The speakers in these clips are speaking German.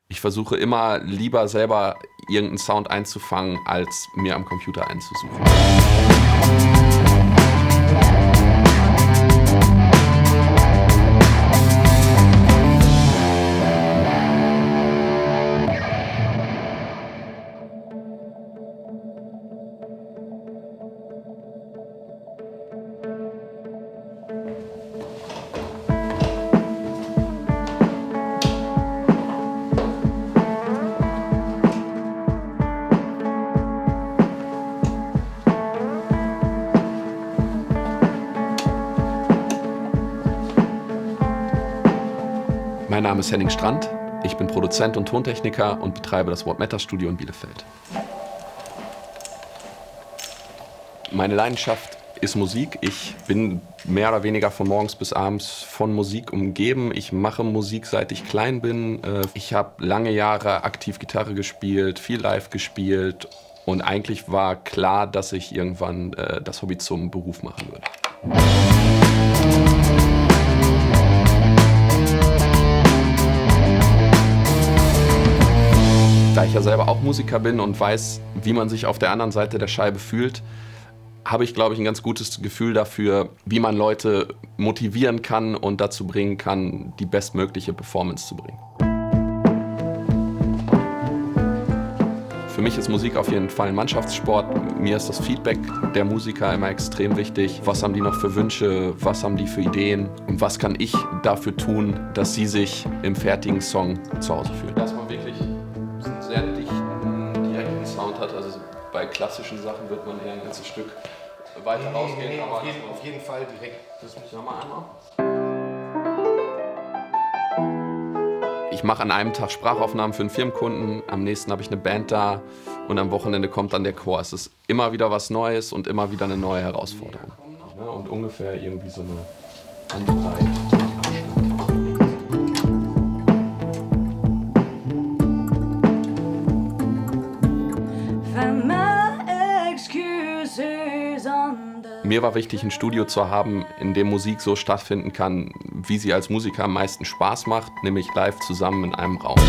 Ich versuche immer lieber selber irgendeinen Sound einzufangen, als mir am Computer einzusuchen. Mein Name ist Henning Strand, ich bin Produzent und Tontechniker und betreibe das What Matters Studio in Bielefeld. Meine Leidenschaft ist Musik. Ich bin mehr oder weniger von morgens bis abends von Musik umgeben. Ich mache Musik, seit ich klein bin. Ich habe lange Jahre aktiv Gitarre gespielt, viel live gespielt und eigentlich war klar, dass ich irgendwann das Hobby zum Beruf machen würde. Da ich ja selber auch Musiker bin und weiß, wie man sich auf der anderen Seite der Scheibe fühlt, habe ich, glaube ich, ein ganz gutes Gefühl dafür, wie man Leute motivieren kann und dazu bringen kann, die bestmögliche Performance zu bringen. Für mich ist Musik auf jeden Fall ein Mannschaftssport. Mir ist das Feedback der Musiker immer extrem wichtig. Was haben die noch für Wünsche, was haben die für Ideen und was kann ich dafür tun, dass sie sich im fertigen Song zu Hause fühlen. Dass man wirklich einen sehr dichten, direkten Sound hat. Also bei klassischen Sachen wird man eher ein ganzes Stück weiter rausgehen. Nee, auf jeden Fall direkt. Das muss ich nochmal einmal. Ich mache an einem Tag Sprachaufnahmen für einen Firmenkunden, am nächsten habe ich eine Band da und am Wochenende kommt dann der Chor. Es ist immer wieder was Neues und immer wieder eine neue Herausforderung. Ja, und ungefähr irgendwie so eine Handbreit. Mir war wichtig, ein Studio zu haben, in dem Musik so stattfinden kann, wie sie als Musiker am meisten Spaß macht, nämlich live zusammen in einem Raum.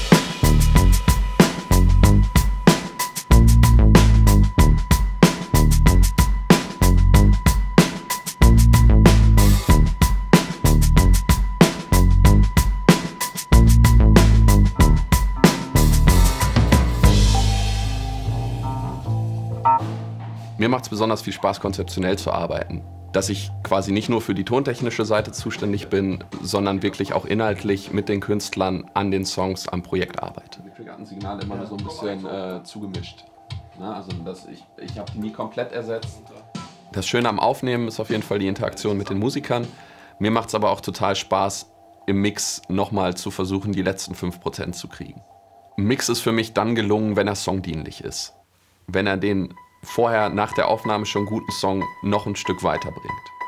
Mir macht es besonders viel Spaß, konzeptionell zu arbeiten. Dass ich quasi nicht nur für die tontechnische Seite zuständig bin, sondern wirklich auch inhaltlich mit den Künstlern an den Songs am Projekt arbeite. Die Triggersignale immer nur so ein bisschen zugemischt. Also ich habe die nie komplett ersetzt. Das Schöne am Aufnehmen ist auf jeden Fall die Interaktion mit den Musikern. Mir macht es aber auch total Spaß, im Mix nochmal zu versuchen, die letzten 5% zu kriegen. Ein Mix ist für mich dann gelungen, wenn er songdienlich ist. Wenn er den vorher nach der Aufnahme schon guten Song noch ein Stück weiterbringt.